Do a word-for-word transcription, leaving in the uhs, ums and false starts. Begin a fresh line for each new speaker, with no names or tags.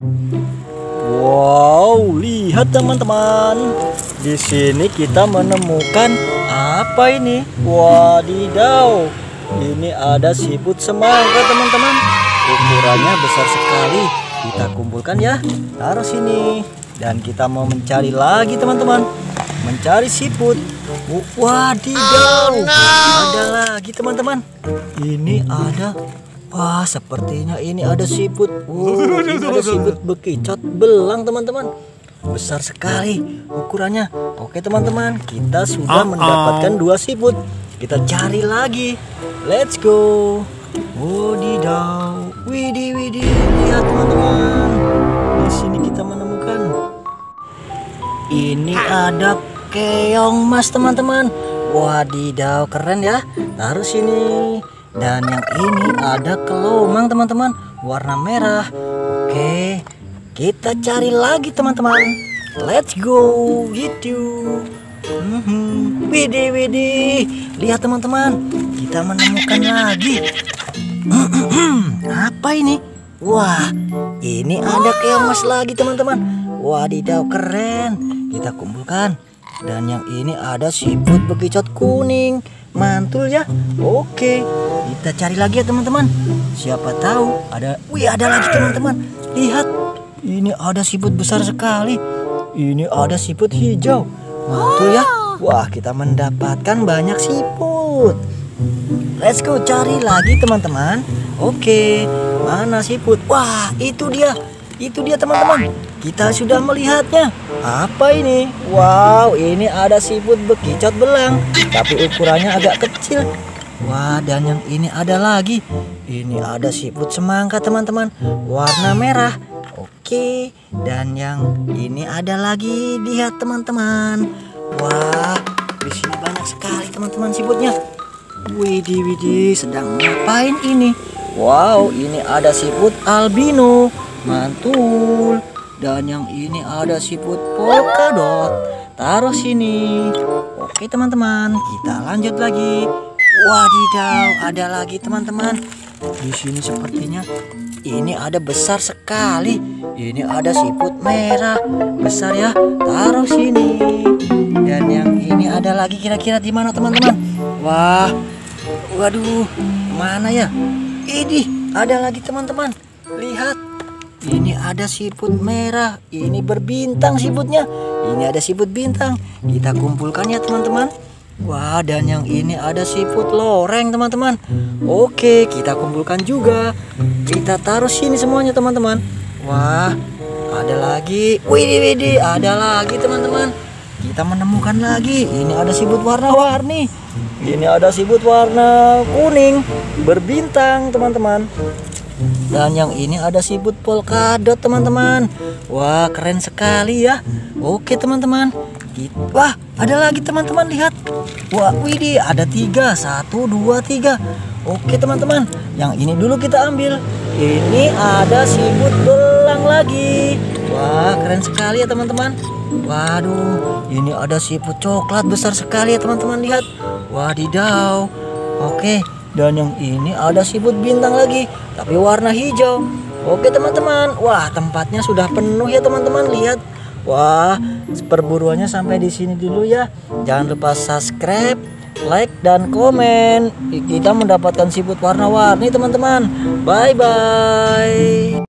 Wow, lihat teman-teman. Di sini kita menemukan apa ini? Wadidaw. Ini ada siput semangka, teman-teman. Ukurannya besar sekali. Kita kumpulkan ya. Taruh sini. Dan kita mau mencari lagi, teman-teman. Mencari siput. Wadidaw. Ada lagi, teman-teman. Ini ada. Wah, sepertinya ini ada siput. Wow, ini ada siput bekicot belang, teman-teman. Besar sekali ukurannya. Oke, teman-teman, kita sudah mendapatkan dua siput. Kita cari lagi. Let's go. Wadidaw. Widih, widih. Lihat, teman-teman. Di sini kita menemukan. Ini ada keong mas, teman-teman. Wadidaw, keren ya. Taruh sini. Dan yang ini ada kelomang, teman-teman, warna merah. Oke, kita cari lagi, teman-teman. Let's go. Gitu. Hmm, widih, widih. Lihat, teman-teman, kita menemukan lagi. Apa ini? Wah, ini ada keong mas lagi, teman-teman. Wadidaw, keren. Kita kumpulkan. Dan yang ini ada siput bekicot kuning. Mantul ya. Oke, kita cari lagi ya, teman-teman. Siapa tahu ada. Wih, ada lagi, teman-teman. Lihat, ini ada siput besar sekali. Ini ada siput hijau. Mantul ya. Wah, kita mendapatkan banyak siput. Let's go cari lagi, teman-teman. Oke, mana siput? Wah, itu dia. Itu dia, teman-teman. Kita sudah melihatnya. Apa ini? Wow, ini ada siput bekicot belang, tapi ukurannya agak kecil. Wah, dan yang ini ada lagi. Ini ada siput semangka, teman-teman, warna merah. Oke, dan yang ini ada lagi. Lihat, teman-teman. Wah, di sini banyak sekali, teman-teman, siputnya. Widih, widih, sedang ngapain ini? Wow, ini ada siput albino. Mantul. Dan yang ini ada siput polkadot. Taruh sini. Oke, teman-teman, kita lanjut lagi. Wadidaw, ada lagi, teman-teman. Di sini sepertinya ini ada besar sekali. Ini ada siput merah. Besar ya. Taruh sini. Dan yang ini ada lagi, kira-kira di mana, teman-teman? Wah. Waduh, mana ya? Ini ada lagi, teman-teman. Lihat. Ini ada siput merah. Ini berbintang siputnya. Ini ada siput bintang. Kita kumpulkan ya, teman-teman. Wah, dan yang ini ada siput loreng, teman-teman. Oke, kita kumpulkan juga. Kita taruh sini semuanya, teman-teman. Wah, ada lagi. Widih, widih, ada lagi, teman-teman. Kita menemukan lagi. Ini ada siput warna-warni. Ini ada siput warna kuning berbintang, teman-teman. Dan yang ini ada siput polkadot, teman-teman. Wah, keren sekali ya. Oke, teman-teman. Wah, ada lagi, teman-teman, lihat. Wah, widih, ada tiga. Satu, dua, tiga. Oke, teman-teman. Yang ini dulu kita ambil. Ini ada siput belang lagi. Wah, keren sekali ya, teman-teman. Waduh, ini ada siput coklat besar sekali ya, teman-teman, lihat. Wadidaw. Oke. Dan yang ini ada siput bintang lagi, tapi warna hijau. Oke, teman-teman. Wah, tempatnya sudah penuh ya, teman-teman. Lihat. Wah, perburuannya sampai di sini dulu ya. Jangan lupa subscribe, like, dan komen. Kita mendapatkan siput warna-warni, teman-teman. Bye-bye.